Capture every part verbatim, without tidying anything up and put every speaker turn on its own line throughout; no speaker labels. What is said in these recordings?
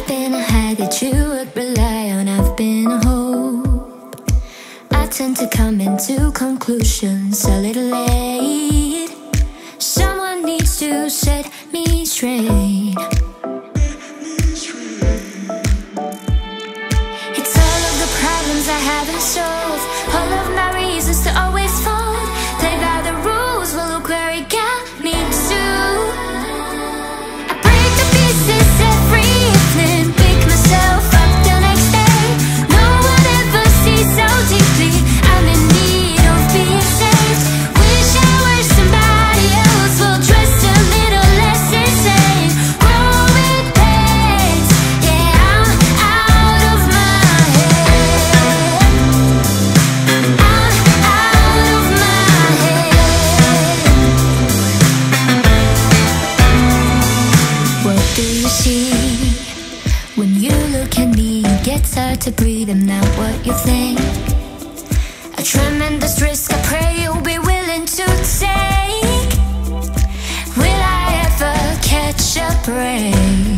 I've been a high that you would rely on. I've been a hope. I tend to come into conclusions a little late. Someone needs to set me straight. It's all of the problems I haven't solved, all of my reasons to always fold. Play by the rules, but look where it got me to. I break the pieces every evening, pick myself up the next day. No one ever sees so deeply, I'm in need of being saved. Wish I were somebody else, well dressed a little less insane. Growing pains, yeah, I'm out of my head. I'm out of my head. What do you see when you look at me? It gets hard to breathe, I'm not what you think. A tremendous risk, I pray you'll be willing to take. Will I ever catch a break?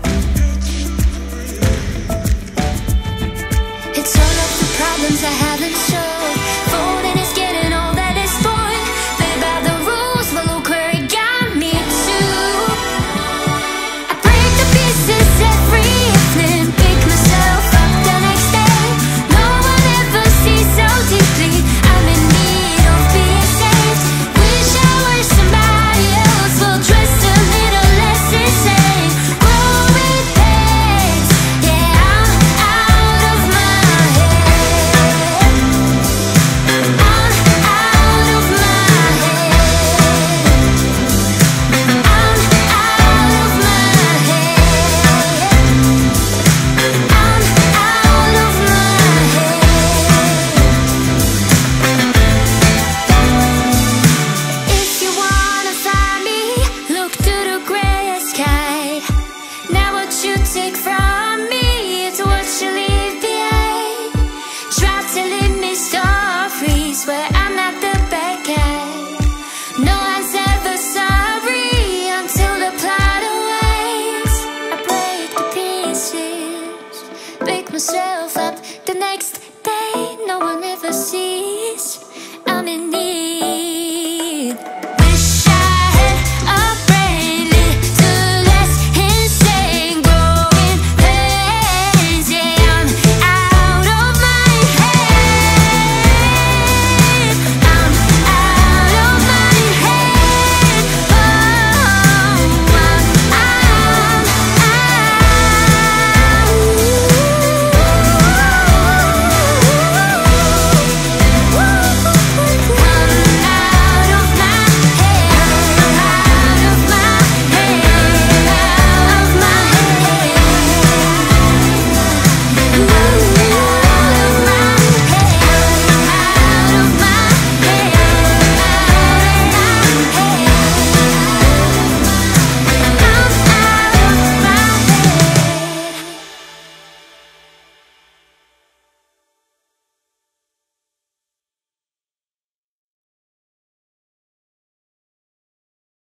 It's all of the problems I haven't solved. Folding is getting all that is spoiled. Play by the rules, but look where it got me to. I break the pieces every evening, pick myself up the next day. No one ever sees so deeply, I'm in need of being saved. Wish I were somebody else, well dressed a little less insane. Growing pains, yeah, I'm out of my head. I'm out of my head. I'm out of my head. I'm out of my head. If you wanna find me, look to the gray sky. Now what you take from me is what you leave behind. Try telling me stories where I'm not the bad guy. No one's ever sorry until the plot awakes. I break the pieces, pick myself